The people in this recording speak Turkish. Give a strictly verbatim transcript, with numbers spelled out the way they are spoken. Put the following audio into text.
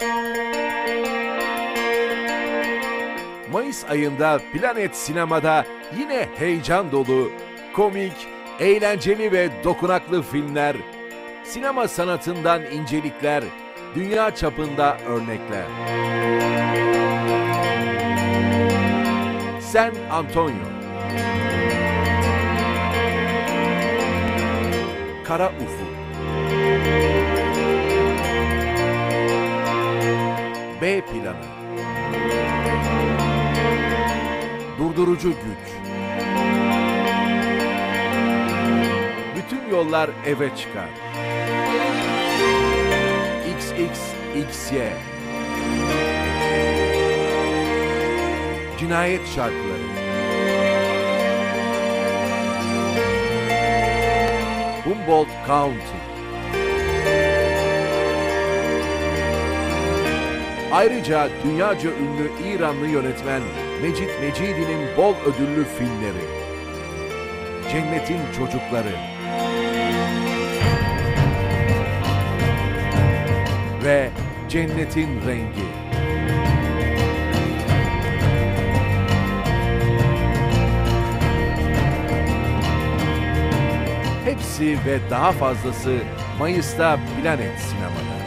Mayıs ayında Planet Sinema'da yine heyecan dolu, komik, eğlenceli ve dokunaklı filmler, sinema sanatından incelikler, dünya çapında örnekler. San Antonio, Kara Ufuk, B Planı, Durdurucu Güç, Bütün Yollar Eve Çıkar, X X X Y, Cinayet Şarkıları, Humboldt County. Ayrıca dünyaca ünlü İranlı yönetmen Mecit Mecidi'nin bol ödüllü filmleri, Cennetin Çocukları ve Cennetin Rengi. Hepsi ve daha fazlası Mayıs'ta Planet Sinema'da.